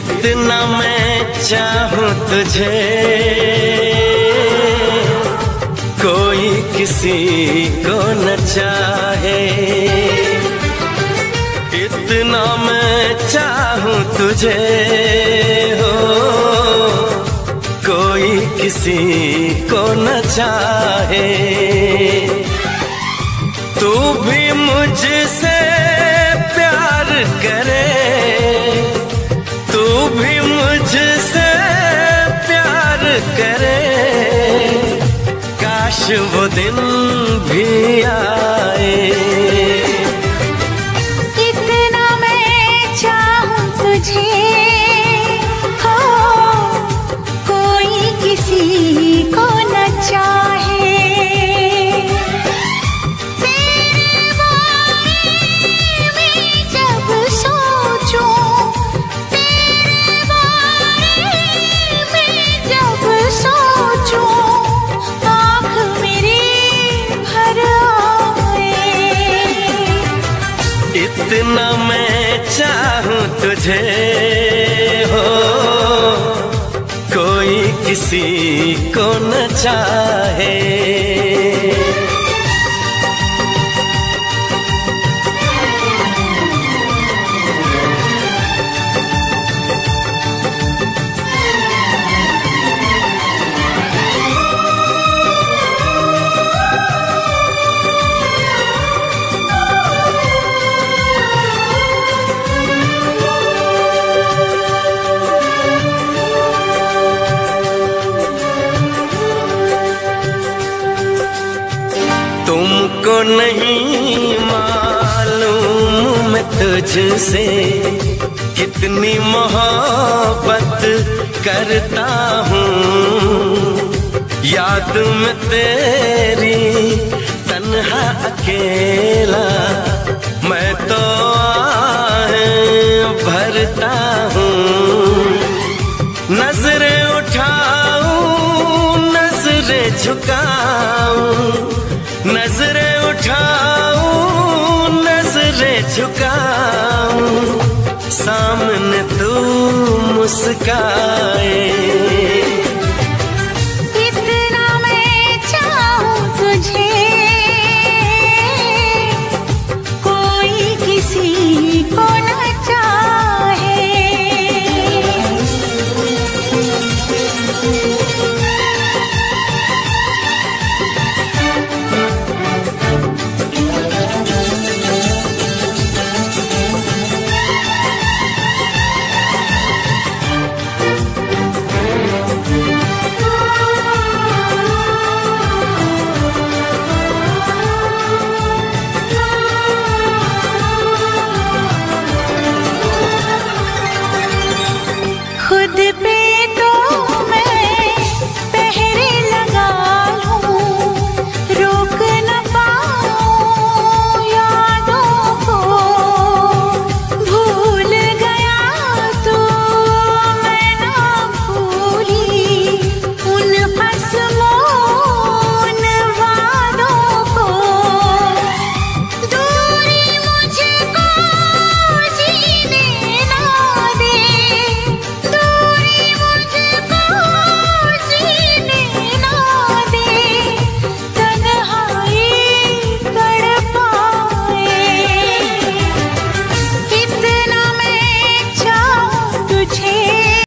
इतना मैं चाहूं तुझे, कोई किसी को न चाहे। इतना मैं चाहूं तुझे हो, कोई किसी को न चाहे। तू भी मुझसे प्यार करे, तू भी मुझसे प्यार करे, काश वो दिन भी आए। इतना मैं चाहूं तुझे हो, कोई किसी को न चाहे। तेरे बारे में जब सोचूं, तेरे बारे में जब सोचूं, आँख मेरी भर आए। इतना मैं चाहूं तुझे हो, कोई किसी को न चाहे। तुमको नहीं मालूम मैं तुझसे कितनी मोहब्बत करता हूँ। याद में तेरी तन्हा अकेला मैं तो आहें भरता हूँ। नजरें उठाऊं, नजरें झुकाऊं, नजरें उठाऊं, नजरें झुकाऊं, सामने तू मुस्काए।